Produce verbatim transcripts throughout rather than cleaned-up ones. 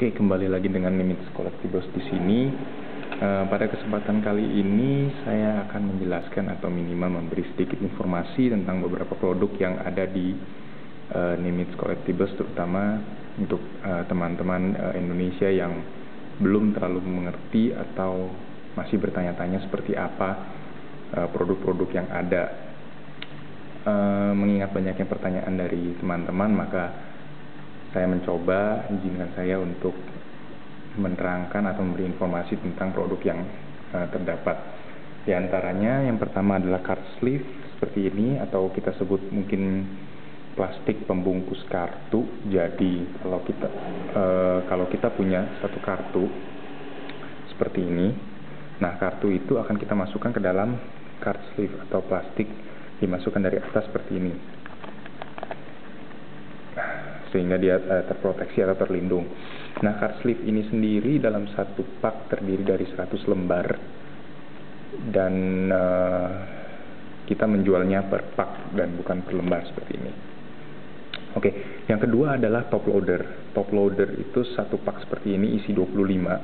Oke, kembali lagi dengan Nimitz Collectibles di sini. Uh, pada kesempatan kali ini saya akan menjelaskan atau minimal memberi sedikit informasi tentang beberapa produk yang ada di uh, Nimitz Collectibles, terutama untuk uh, teman-teman uh, Indonesia yang belum terlalu mengerti atau masih bertanya-tanya seperti apa uh, produk-produk yang ada. Uh, mengingat banyaknya pertanyaan dari teman-teman, maka saya mencoba izinkan saya untuk menerangkan atau memberi informasi tentang produk yang uh, terdapat. Di antaranya yang pertama adalah card sleeve seperti ini, atau kita sebut mungkin plastik pembungkus kartu. Jadi kalau kita uh, kalau kita punya satu kartu seperti ini, nah kartu itu akan kita masukkan ke dalam card sleeve atau plastik, dimasukkan dari atas seperti ini, sehingga dia uh, terproteksi atau terlindung. Nah, card sleeve ini sendiri dalam satu pak terdiri dari seratus lembar, dan uh, kita menjualnya per pak dan bukan per lembar seperti ini. Oke, yang kedua adalah top loader. Top loader itu satu pak seperti ini, isi dua puluh lima.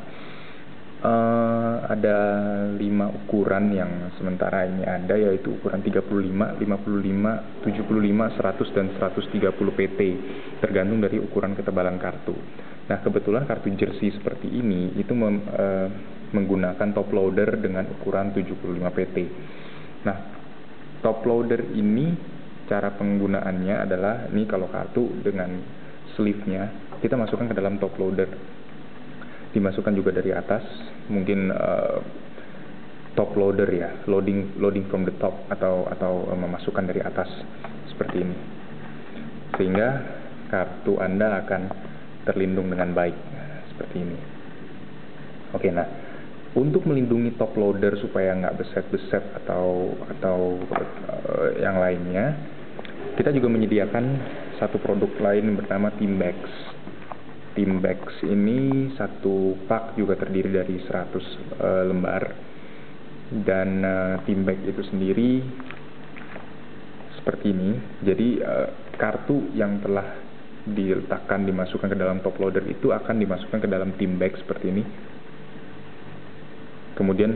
Uh, ada lima ukuran yang sementara ini ada, yaitu ukuran tiga puluh lima, lima puluh lima, tujuh puluh lima, seratus, dan seratus tiga puluh P T, tergantung dari ukuran ketebalan kartu. Nah, kebetulan kartu jersey seperti ini itu mem, uh, menggunakan top loader dengan ukuran tujuh puluh lima P T. Nah, top loader ini cara penggunaannya adalah, ini kalau kartu dengan sleeve-nya kita masukkan ke dalam top loader, dimasukkan juga dari atas, mungkin uh, top loader ya, loading loading from the top, atau atau uh, memasukkan dari atas seperti ini, sehingga kartu Anda akan terlindung dengan baik seperti ini. Oke, nah untuk melindungi top loader supaya nggak beset-beset atau atau uh, yang lainnya, kita juga menyediakan satu produk lain bernama Timbags. Timbags ini satu pak juga terdiri dari seratus uh, lembar, dan uh, Timbag itu sendiri seperti ini. Jadi uh, kartu yang telah diletakkan dimasukkan ke dalam top loader itu akan dimasukkan ke dalam Timbag seperti ini, kemudian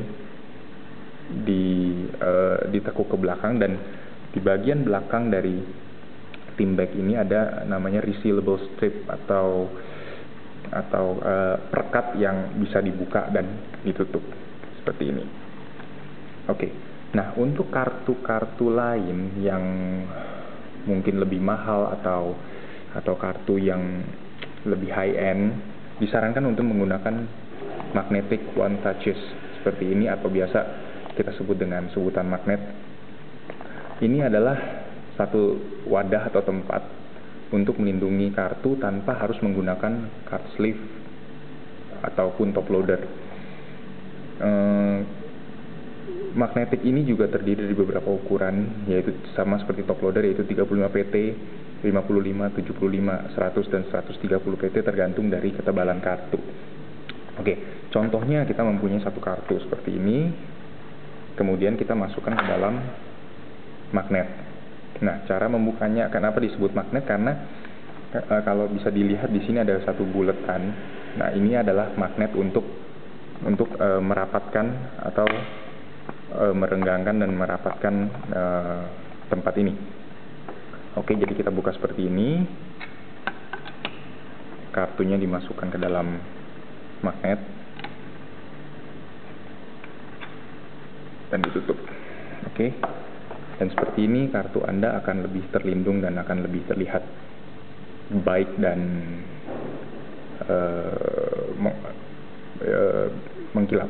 di uh, ditekuk ke belakang, dan di bagian belakang dari Timbag ini ada namanya resealable strip atau atau uh, perekat yang bisa dibuka dan ditutup seperti ini. Oke, nah untuk kartu-kartu lain yang mungkin lebih mahal atau atau kartu yang lebih high end, disarankan untuk menggunakan magnetic one touches seperti ini, atau biasa kita sebut dengan sebutan magnet. Ini adalah satu wadah atau tempat untuk melindungi kartu tanpa harus menggunakan card sleeve ataupun top loader. Ehm, magnetik ini juga terdiri dari beberapa ukuran, yaitu sama seperti top loader, yaitu tiga puluh lima P T, lima puluh lima, tujuh puluh lima, seratus, dan seratus tiga puluh P T, tergantung dari ketebalan kartu. Oke, contohnya kita mempunyai satu kartu seperti ini, kemudian kita masukkan ke dalam magnet. Nah, cara membukanya kenapa disebut magnet? Karena e, kalau bisa dilihat di sini ada satu buletan. Nah, ini adalah magnet untuk untuk e, merapatkan atau e, merenggangkan dan merapatkan e, tempat ini. Oke, jadi kita buka seperti ini. Kartunya dimasukkan ke dalam magnet dan ditutup. Oke. Dan seperti ini kartu Anda akan lebih terlindung dan akan lebih terlihat baik dan uh, meng, uh, mengkilap.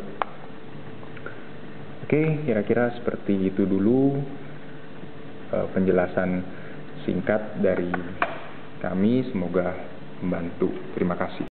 Oke, kira-kira seperti itu dulu uh, penjelasan singkat dari kami. Semoga membantu. Terima kasih.